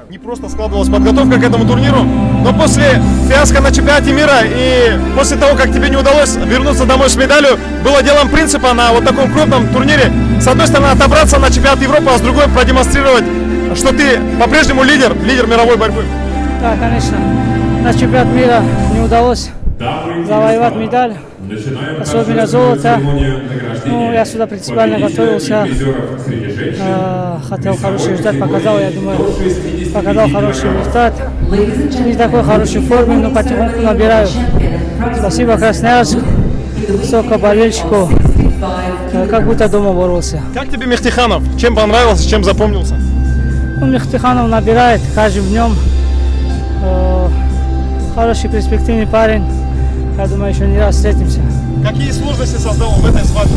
Не просто складывалась подготовка к этому турниру, но после фиаско на чемпионате мира и после того, как тебе не удалось вернуться домой с медалью, было делом принципа на вот таком крупном турнире, с одной стороны, отобраться на чемпионат Европы, а с другой продемонстрировать, что ты по-прежнему лидер мировой борьбы. Да, конечно. На чемпионат мира не удалось завоевать медаль, особенно золото. Ну, я сюда принципиально готовился, хотел хороший результат, показал, я думаю, показал хороший результат. Не такой хорошей форме, но потихоньку набираю. Спасибо Красноярску, столько болельщиков, как будто дома боролся. Как тебе Мехтиханов? Чем понравился, чем запомнился? Ну, Мехтиханов набирает каждым днем. Хороший перспективный парень. Я думаю, еще не раз встретимся. Какие сложности создал в этой свадьбе?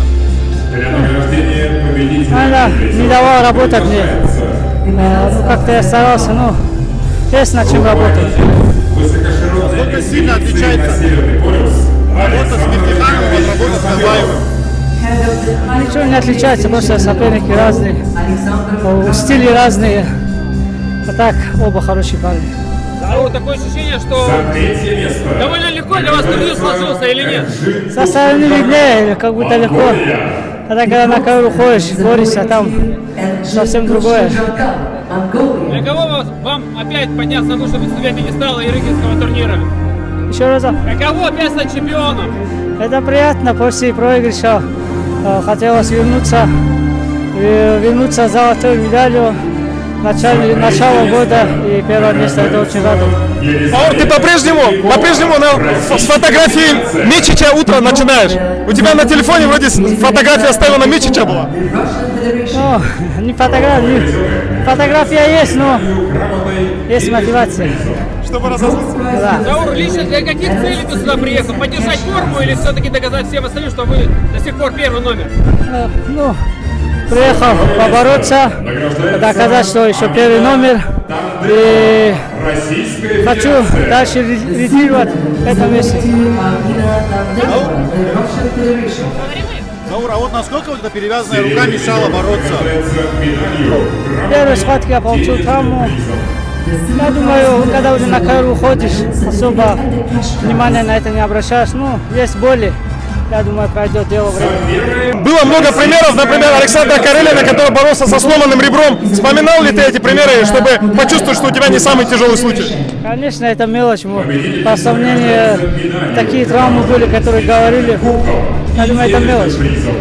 Она не давала работать мне. Ну, как-то я старался, но есть над чем работать. Насколько сильно отличается работа с Мехтихановым от работы с Казбаевым? Ничего не отличается, просто соперники разные, стили разные. А так, оба хорошие парни. Такое ощущение, что довольно легко для вас турнир сложился или нет? Со стороны виднее, как будто легко. А так, когда на ковер уходишь, борешься, там совсем другое. Для кого вам опять подняться на высший себя пьедестала Ирыкинского турнира? Еще раз. Каково опять стать чемпионом? Это приятно, после проигрыша хотелось вернуться с золотой медалью. Начало года и первое место, это очень радует. Баур, ты по-прежнему с фотографии Мичича утро начинаешь. У тебя на телефоне вроде фотография оставлена Мичича была. Ну, не фотография есть, но есть мотивация. Чтобы разозлиться. Да. Баур, лично для каких целей ты сюда приехал? Поддержать форму или все-таки доказать всем остальным, что вы до сих пор первый номер? Ну, приехал побороться, доказать, что еще первый номер. И хочу дальше лидировать в этом месте. Баур, а вот насколько вот эта перевязанная рука мешала бороться? В первой схватке я получил травму. Я думаю, когда уже на ковер уходишь, особо внимания на это не обращаешь. Ну, есть боли. Я думаю, пройдет дело времени. Было много примеров, например, Александра Карелина, который боролся со сломанным ребром. Вспоминал ли ты эти примеры, чтобы почувствовать, что у тебя не самый тяжелый случай? Конечно, это мелочь. По сравнению, такие травмы были, которые говорили. Я думаю, это мелочь.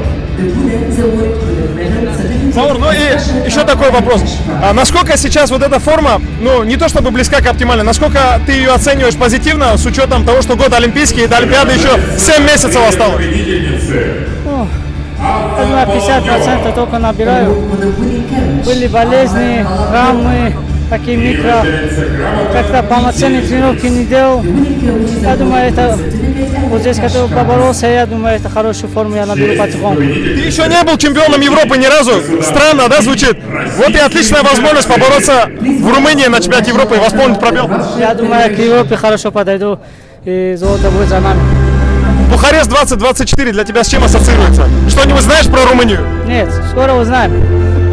Баур, ну и еще такой вопрос. А насколько сейчас вот эта форма, ну не то чтобы близка к оптимальной, насколько ты ее оцениваешь позитивно, с учетом того, что год олимпийский и до Олимпиады еще 7 месяцев осталось? Ну, я думаю, 50% только набираю. Были болезни, травмы, такие микро. Как-то полноценные тренировки не делал. Я думаю, это вот здесь, когда поборолся, я думаю, это хорошую форму я наберу потихоньку. Ты еще не был чемпионом Европы ни разу. Странно, да, звучит? Вот и отличная возможность побороться в Румынии на чемпионате Европы и восполнить пробел. Я думаю, к Европе хорошо подойду, и золото будет за нами. Бухарест 2024 для тебя с чем ассоциируется? Что-нибудь знаешь про Румынию? Нет, скоро узнаем.